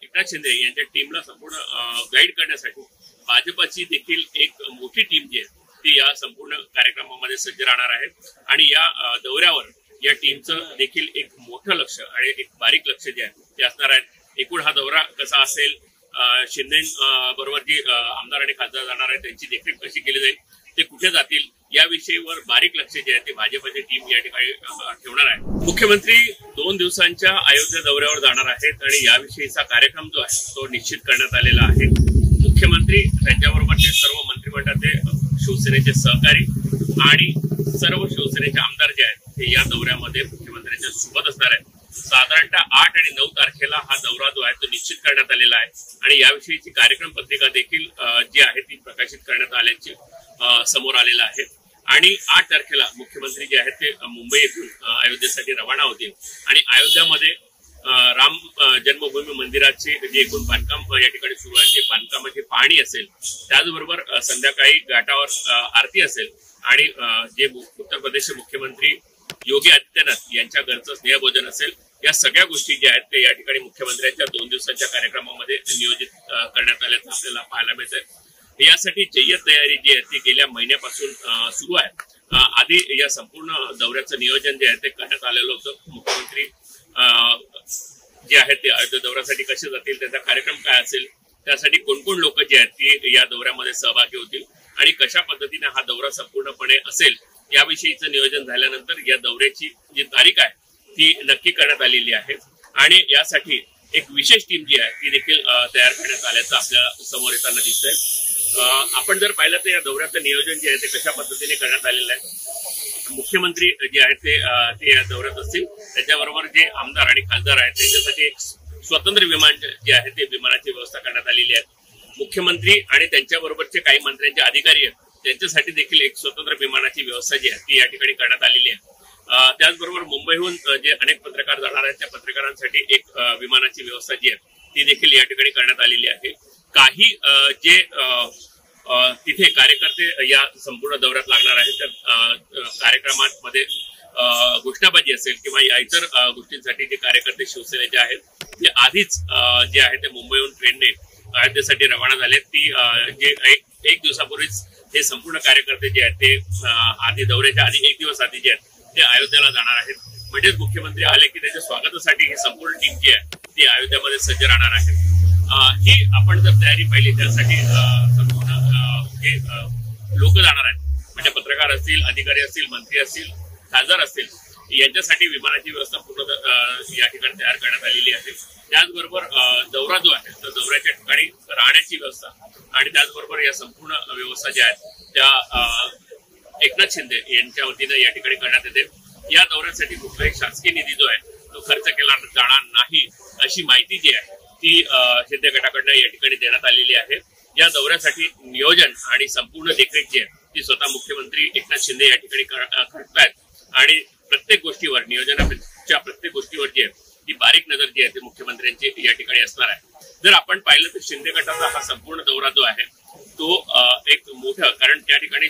एकनाथ शिंदे यांच्या टीमला संपूर्ण गाईड करण्यासाठी भाजपची देखील एक मोठी टीम जी आहे ती या संपूर्ण कार्यक्रमामध्ये सज्ज राहणार आहे। आणि या दौऱ्यावर या टीमचं देखील एक मोठं लक्ष आणि एक बारीक लक्ष जे आहे ते असणार आहे। एकूण हा दौरा कसा असेल, शिंदे बरोबर जी आमदार आणि खासदार जाणार आहे त्यांची देखरेख कशी केली जाईल, ते कुठे जातील याविषयीवर बारीक लक्ष जे आहे ते भाजपची टीम या ठिकाणी ठेवणार आहे। मुख्यमंत्री 2 दिवसांच्या अयोध्या दौऱ्यावर जाणार आहेत आणि याविषयीचा कार्यक्रम जो आहे तो निश्चित करण्यात आलेला आहे। मुख्यमंत्री त्यांच्याबरोबरचे सर्व मंत्रिमंडळाचे शिवसेनेचे सहकारी आणि सर्व शिवसेनेचे आमदार जे आहेत ते या दौऱ्यामध्ये मुख्यमंत्र्यांच्या सोबत असणार आहेत। साधारणतः 8 आणि 9 तारखेला हा दौरा जो आहे तो निश्चित करण्यात आलेला आहे आणि याविषयीची कार्यक्रम पत्रिका देखील जी आहे ती प्रकाशित करण्यात आल्याचे समोर आलेलं आहे। आणि 8 तारखेला मुख्यमंत्री जे आहेत ते मुंबई येथून अयोध्येसाठी रवाना होतील आणि अयोध्यामध्ये राम जन्मभूमी मंदिराचे जे एकूण बांधकाम या ठिकाणी सुरू आहे ते बांधकामाची पाहणी असेल, त्याचबरोबर संध्याकाळी घाटावर आरती असेल आणि जे उत्तर प्रदेशचे मुख्यमंत्री योगी आदित्यनाथ यांच्या घरचं स्नेहभोजन असेल, या सगळ्या गोष्टी ज्या आहेत ते या ठिकाणी मुख्यमंत्र्यांच्या 2 दिवसांच्या कार्यक्रमामध्ये नियोजित करण्यात आल्याचं आपल्याला पाहायला मिळतंय। यासाठी जय्यत तयारी जी आहे ती गेल्या महिन्यापासून सुरू आहे। आधी या संपूर्ण दौऱ्याचं नियोजन जे आहे ते करण्यात आलेलं होतं। मुख्यमंत्री जे आहेत ते अयोध्या दौऱ्यासाठी कसे जातील, त्याचा कार्यक्रम काय असेल, त्यासाठी कोण कोण लोक जे आहेत ती या दौऱ्यामध्ये सहभागी होतील आणि कशा पद्धतीने हा दौरा संपूर्णपणे असेल याविषयीचं नियोजन झाल्यानंतर या दौऱ्याची जी तारीख आहे ती नक्की करण्यात आलेली आहे आणि यासाठी एक विशेष टीम जी आहे ती देखील तयार करण्यात आल्याचं आपल्या समोर येताना दिसतंय। आपण जर पाहिलं तर या दौऱ्याचं नियोजन जे आहे ते कशा पद्धतीने करण्यात आलेलं आहे। मुख्यमंत्री जे आहेत ते या दौऱ्यात असतील, त्याच्याबरोबर जे आमदार आणि खासदार आहेत त्यांच्यासाठी एक स्वतंत्र विमान जे आहे ते विमानाची व्यवस्था करण्यात आलेली आहे। मुख्यमंत्री आणि त्यांच्याबरोबरचे काही मंत्र्यांचे अधिकारी आहेत त्यांच्यासाठी देखील एक स्वतंत्र विमानाची व्यवस्था जी आहे ती या ठिकाणी करण्यात आलेली आहे। त्याचबरोबर मुंबईहून जे अनेक पत्रकार जाणार आहेत त्या पत्रकारांसाठी एक विमानाची व्यवस्था जी आहे ती देखील या ठिकाणी करण्यात आलेली आहे। काही जे तिथे कार्यकर्ते या संपूर्ण दौऱ्यात लागणार आहेत त्या कार्यक्रमांमध्ये घोषणाबाजी असेल किंवा या इतर गोष्टींसाठी जे कार्यकर्ते शिवसेनेचे आहेत ते आधीच जे आहे ते मुंबईहून ट्रेनने अयोध्येसाठी रवाना झाले। ती जे एक दिवसापूर्वीच हे संपूर्ण कार्यकर्ते जे आहेत ते आधी दौऱ्याच्या आधी 1 दिवस आधी जे आहेत ते अयोध्येला जाणार आहेत। म्हणजेच मुख्यमंत्री आले की त्याच्या स्वागतासाठी ही संपूर्ण टीम जी आहे ती अयोध्यामध्ये सज्ज राहणार आहे। ही आपण जर तयारी पाहिली त्यासाठी संपूर्ण हे लोक जाणार आहेत, म्हणजे पत्रकार असतील, अधिकारी असतील, मंत्री असतील, खासदार असतील, यांच्यासाठी विमानाची व्यवस्था पूर्ण या ठिकाणी तयार करण्यात आलेली आहे। त्याचबरोबर दौरा जो आहे तर दौऱ्याच्या ठिकाणी राहण्याची व्यवस्था आणि त्याचबरोबर या संपूर्ण व्यवस्था ज्या आहेत त्या एकनाथ शिंदे यांच्या वतीने या ठिकाणी करण्यात येते। या दौऱ्यासाठी कुठलाही शासकीय निधी जो आहे तो खर्च केला जाणार नाही अशी माहिती जी आहे ती शिंदे गटाकडनं या ठिकाणी देण्यात आलेली आहे। या दौऱ्यासाठी नियोजन आणि संपूर्ण देखरेख जी आहे ती स्वतः मुख्यमंत्री एकनाथ शिंदे या ठिकाणी करतायत आणि प्रत्येक गोष्टीवर नियोजनाच्या प्रत्येक गोष्टीवर जी आहे ती बारीक नजर जी आहे ती मुख्यमंत्र्यांची या ठिकाणी असणार आहे। जर आपण पाहिलं तर शिंदे गटाचा हा संपूर्ण दौरा जो आहे तो एक मोठा, कारण त्या ठिकाणी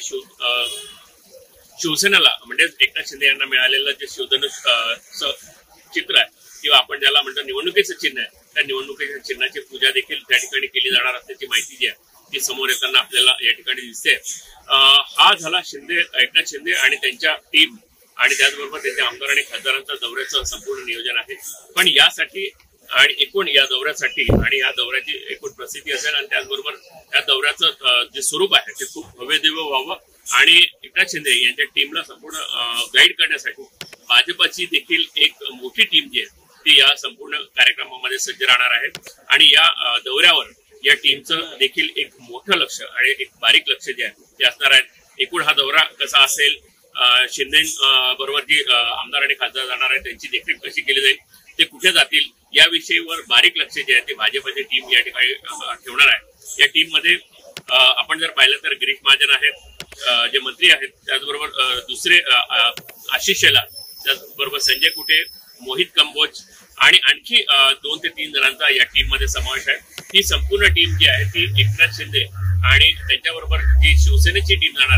शिवसेनेला म्हणजे एकनाथ शिंदे यांना मिळालेलं जे शिवधनुष चित्र आहे किंवा आपण ज्याला म्हणतो निवडणुकीचं चिन्ह आहे, त्या निवडणुकीच्या चिन्हाची पूजा देखील त्या ठिकाणी केली जाणार असल्याची माहिती जी आहे ती समोर येताना आपल्याला या ठिकाणी दिसते। हा झाला एकनाथ शिंदे आणि त्यांच्या टीम आणि त्याचबरोबर त्यांच्या आमदार आणि खासदारांचा दौऱ्याचं संपूर्ण नियोजन आहे। पण यासाठी आणि एकूण या दौऱ्यासाठी आणि या दौऱ्याची एकूण प्रसिद्धी असेल आणि त्याचबरोबर या दौऱ्याचं जे स्वरूप आहे ते खूप भव्यदिव्य व्हावं आणि एकनाथ शिंदे यांच्या टीमला संपूर्ण गाईड करण्यासाठी भाजपची देखील एक मोठी टीम जी आहे ती या संपूर्ण कार्यक्रमामध्ये सज्ज राहणार आहे आणि या दौऱ्यावर या टीमचं देखील एक मोठं लक्ष आणि एक बारीक लक्ष जे आहे ते असणार आहे। एकूण हा दौरा कसा असेल, शिंदे बरोबर जी आमदार आणि खासदार जाणार आहेत त्यांची देखरेख कशी केली जाईल, ते कुठे जातील याविषयीवर बारीक लक्ष जे आहे ते भाजपची टीम या ठिकाणी ठेवणार आहे। या टीम मध्ये आपण जर पाहिलं तर गिरीश महाजन आहेत जे मंत्री आहेत, त्याचबरोबर दुसरे आशिष शेलार, त्याचबरोबर संजय कुटे, मोहित कंबोज आणि आणखी 2 ते 3 जणांचा या टीम मध्ये समावेश आहे। ही संपूर्ण टीम जी आहे ती एकनाथ शिंदे आणि त्यांच्याबरोबर जी शिवसेनेची टीम जाणार आहे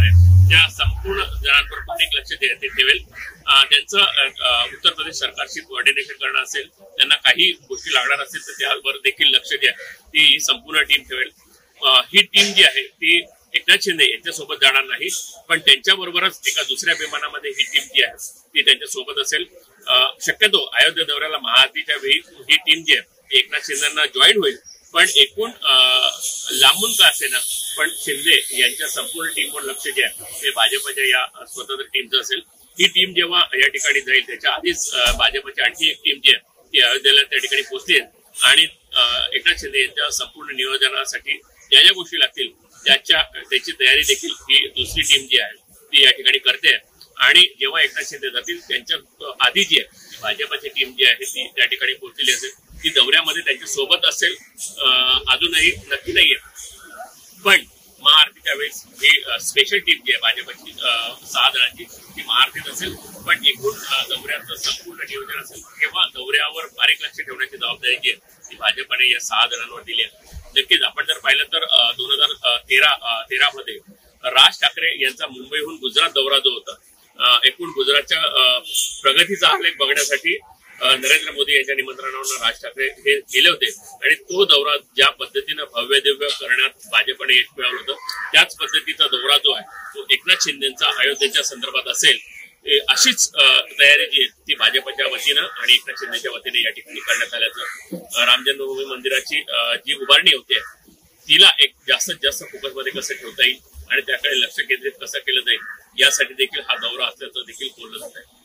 त्या संपूर्ण जणांवर बारीक लक्ष ते ठेवेल. त्यांचं उत्तर प्रदेश सरकारशी कोऑर्डिनेशन करणं असेल, त्यांना काही गोष्टी लागणार असतील तर त्यावर देखील लक्ष द्या, ती संपूर्ण टीम ठेवेल. ही टीम जी आहे ती एकनाथ शिंदे यांच्यासोबत जाणार नाही, पण त्यांच्याबरोबरच एका दुसऱ्या विमानामध्ये ही टीम जी आहे ती त्यांच्यासोबत असेल. शक्यतो अयोध्या दौऱ्याला महाआरतीच्या वेळी ही टीम जी आहे एकनाथ शिंदेना जॉईन होईल, पण एकूण लांबून का असेना पण शिंदे यांच्या संपूर्ण टीमवर लक्ष जे आहे ते भाजपच्या या स्वतंत्र टीमचं असेल. ही टीम जेव्हा या ठिकाणी जाईल त्याच्या आधीच भाजपची आणखी एक टीम जी आहे ती अयोध्येला त्या ठिकाणी पोहोचली आणि एकनाथ शिंदे यांच्या संपूर्ण नियोजनासाठी ज्या ज्या गोष्टी लागतील त्याची तयारी देखील ही दुसरी टीम जी आहे ती या ठिकाणी करते. आणि जेव्हा एकनाथ शिंदे जातील त्यांच्या आधी जी आहे भाजपची टीम जी आहे ती त्या ठिकाणी पोहोचलेली असेल, ती दौऱ्यामध्ये त्यांच्या सोबत असेल अजूनही नक्की नाहीये. पण महाआरतीच्या वेळेस ही स्पेशल टीम जी आहे भाजपची 6 जणांची ती महाआरतीत असेल, पण एकूण दौऱ्याचं संपूर्ण नियोजन असेल किंवा दौऱ्यावर बारीक लक्ष ठेवण्याची जबाबदारी जी आहे ती भाजपने या 6 जणांवर दिली आहे. नक्कीच आपण जर पाहिलं तर 2013 मध्ये राज ठाकरे यांचा मुंबईहून गुजरात दौरा जो होता, एकूण गुजरातच्या प्रगतीचा आलेख बघण्यासाठी नरेंद्र मोदी यांच्या निमंत्रणावर राज ठाकरे हे गेले होते आणि तो दौरा ज्या पद्धतीनं भव्य दिव्य करण्यात भाजपने यश मिळवलं होतं त्याच पद्धतीचा दौरा जो आहे तो एकनाथ शिंदेचा अयोध्येच्या संदर्भात असेल. अशीच तयारी जी आहे ती भाजपच्या वतीनं आणि एकनाथ शिंदेच्या वतीने या ठिकाणी करण्यात आल्याचं. राम जन्मभूमी मंदिराची जी उभारणी होते तिला एक जास्तीत जास्त फोकसमध्ये कसं ठेवता येईल आणि त्याकडे लक्ष केंद्रित कसं केलं जाईल यासाठी देखील हा दौरा असल्याचं देखील बोललं जात आहे.